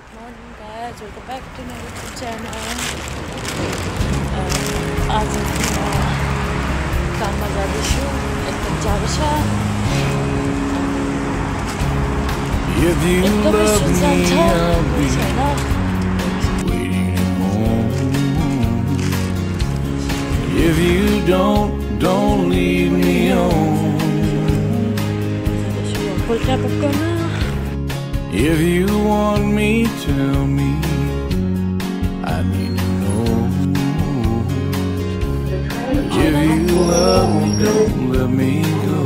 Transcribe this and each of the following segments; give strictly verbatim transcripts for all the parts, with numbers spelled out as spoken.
Morning guys, welcome back to my YouTube channel. uh, आज काममा जाँदैछु, एकदम जाडो छ। If you love me, I'll be waiting at home. If you don't, don't leave me on. If you want me, tell me. I need to know. If you love me, don't let me go.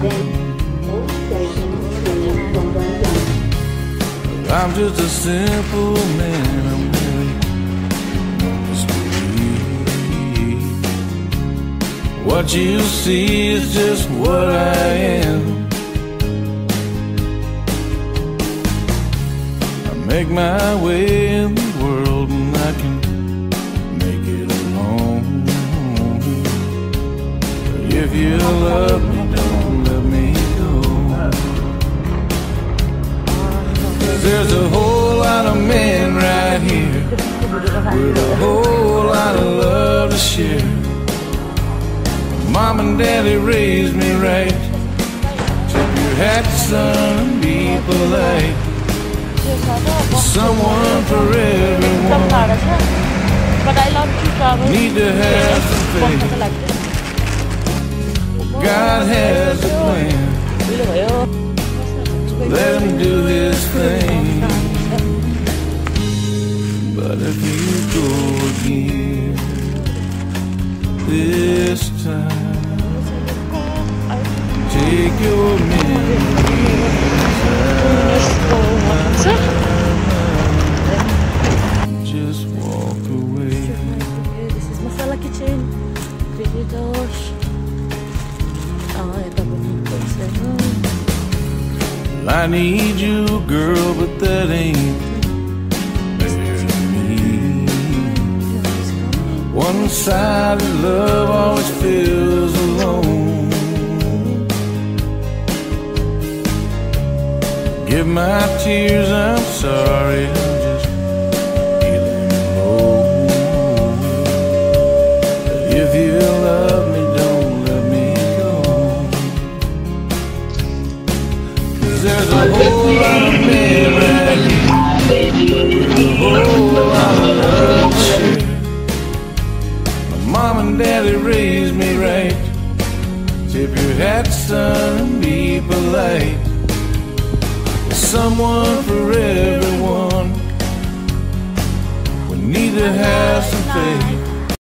I'm just a simple man, I'm really misbelieved. What you see is just what I am. I make my way in the world and I can make it alone. But if you love me, don't let me go. There's a whole lot of men right here with a whole lot of love to share. Mom and Daddy raised me right. Tip your hat, son, be polite. Someone for everyone. Need to have some faith. God has a plan. Let him do his thing. But if you go again this time, take your memories out. Just walk away. This is Masala Kitchen. Visitors. Ah, ito po dito sa I need you, girl, but that ain't fair to me. One-sided love always feels alone. Give my tears, I'm sorry, I'm just feeling low. But if you love me, don't let me go. 'Cause there's a whole lot of men right here with a whole lot of love to share. My mom and daddy raised me right. Tip your hat, son, and be polite. Someone for everyone. We need to have some faith.